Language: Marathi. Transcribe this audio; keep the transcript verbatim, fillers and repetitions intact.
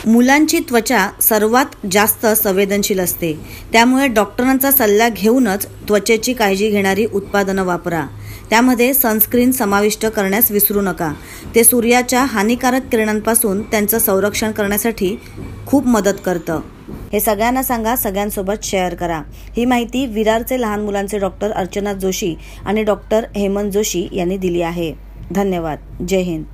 मुलांची त्वचा सर्वात जास्त संवेदनशील असते, त्यामुळे डॉक्टरांचा सल्ला घेऊनच त्वचेची काळजी घेणारी उत्पादनं वापरा. त्यामध्ये सनस्क्रीन समाविष्ट करण्यास विसरू नका. ते सूर्याच्या हानिकारक किरणांपासून त्यांचं संरक्षण करण्यासाठी खूप मदत करतं. हे सगळ्यांना सांगा, सगळ्यांसोबत शेअर करा. ही माहिती विरारचे लहान मुलांचे डॉक्टर अर्चना जोशी आणि डॉक्टर हेमंत जोशी यांनी दिली आहे. धन्यवाद. जय हिंद.